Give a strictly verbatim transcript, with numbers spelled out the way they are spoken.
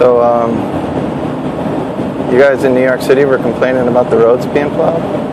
So, um, you guys in New York City were complaining about the roads being plowed?